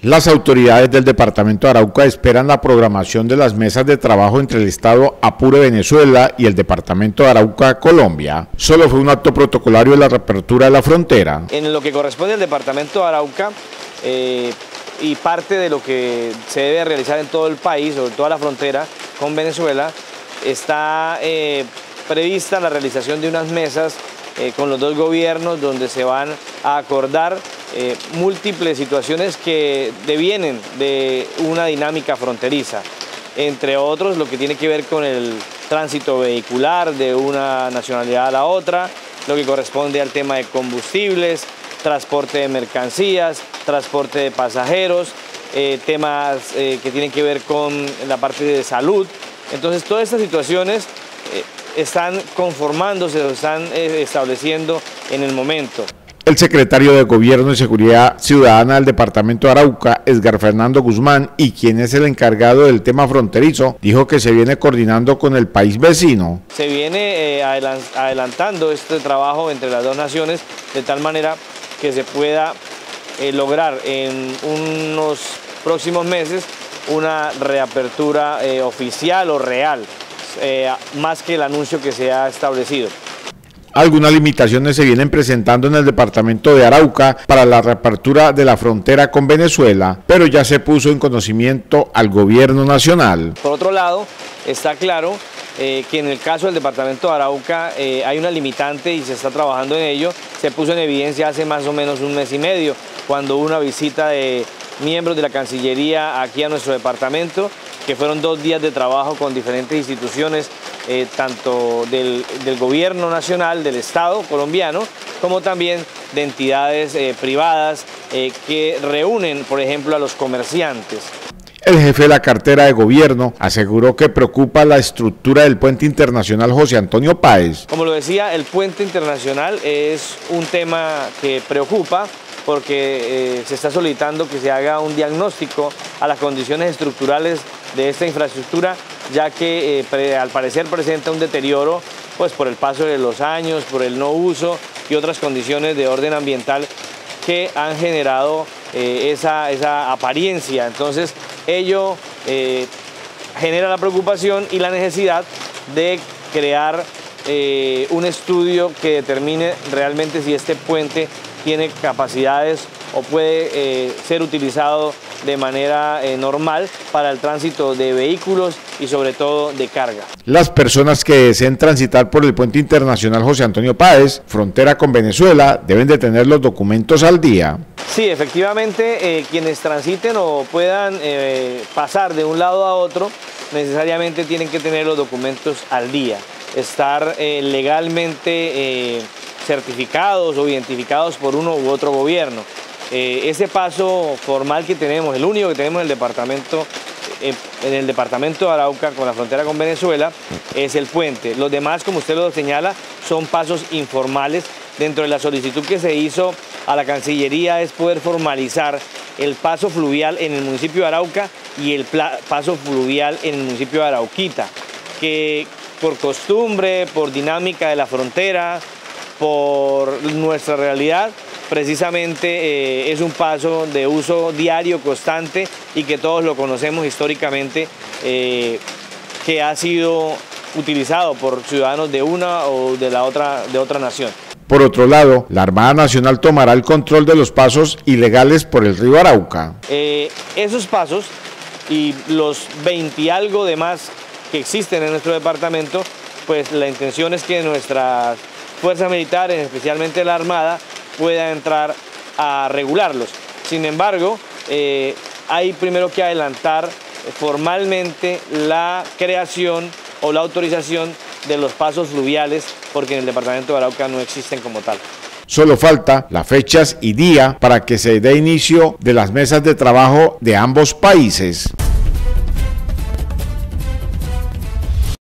Las autoridades del departamento de Arauca esperan la programación de las mesas de trabajo entre el Estado Apure Venezuela y el departamento de Arauca Colombia. Solo fue un acto protocolario de la reapertura de la frontera. En lo que corresponde al departamento de Arauca y parte de lo que se debe realizar en todo el país, sobre toda la frontera con Venezuela, está prevista la realización de unas mesas con los dos gobiernos donde se van a acordar múltiples situaciones que devienen de una dinámica fronteriza, entre otros lo que tiene que ver con el tránsito vehicular de una nacionalidad a la otra, lo que corresponde al tema de combustibles, transporte de mercancías, transporte de pasajeros, temas que tienen que ver con la parte de salud. Entonces todas estas situaciones están conformándose, se están estableciendo en el momento. El secretario de Gobierno y Seguridad Ciudadana del departamento de Arauca, Edgar Fernando Guzmán, y quien es el encargado del tema fronterizo, dijo que se viene coordinando con el país vecino. Se viene adelantando este trabajo entre las dos naciones de tal manera que se pueda lograr en unos próximos meses una reapertura oficial o real, más que el anuncio que se ha establecido. Algunas limitaciones se vienen presentando en el departamento de Arauca para la reapertura de la frontera con Venezuela, pero ya se puso en conocimiento al gobierno nacional. Por otro lado, está claro que en el caso del departamento de Arauca hay una limitante y se está trabajando en ello. Se puso en evidencia hace más o menos un mes y medio, cuando hubo una visita de miembros de la Cancillería aquí a nuestro departamento, que fueron 2 días de trabajo con diferentes instituciones, tanto del gobierno nacional, del Estado colombiano, como también de entidades privadas que reúnen, por ejemplo, a los comerciantes. El jefe de la cartera de gobierno aseguró que preocupa la estructura del puente internacional José Antonio Páez. Como lo decía, el puente internacional es un tema que preocupa porque se está solicitando que se haga un diagnóstico a las condiciones estructurales de esta infraestructura, ya que al parecer presenta un deterioro pues, por el paso de los años, por el no uso y otras condiciones de orden ambiental que han generado esa apariencia. Entonces, ello genera la preocupación y la necesidad de crear un estudio que determine realmente si este puente tiene capacidades o puede ser utilizado de manera normal para el tránsito de vehículos y sobre todo de carga. Las personas que deseen transitar por el puente internacional José Antonio Páez, frontera con Venezuela, deben de tener los documentos al día. Sí, efectivamente, quienes transiten o puedan pasar de un lado a otro, necesariamente tienen que tener los documentos al día, estar legalmente certificados o identificados por uno u otro gobierno. Ese paso formal que tenemos, el único que tenemos en el departamento de Arauca con la frontera con Venezuela, es el puente. Los demás, como usted lo señala, son pasos informales. Dentro de la solicitud que se hizo a la Cancillería es poder formalizar el paso fluvial en el municipio de Arauca y el paso fluvial en el municipio de Arauquita, que por costumbre, por dinámica de la frontera, por nuestra realidad, precisamente es un paso de uso diario, constante y que todos lo conocemos históricamente, que ha sido utilizado por ciudadanos de una o de otra nación. Por otro lado, la Armada Nacional tomará el control de los pasos ilegales por el río Arauca. Esos pasos y los 20 y algo demás que existen en nuestro departamento, pues la intención es que nuestras fuerzas militares, especialmente la Armada, pueda entrar a regularlos. Sin embargo, hay primero que adelantar formalmente la creación o la autorización de los pasos fluviales, porque en el departamento de Arauca no existen como tal. Solo falta las fechas y día para que se dé inicio de las mesas de trabajo de ambos países.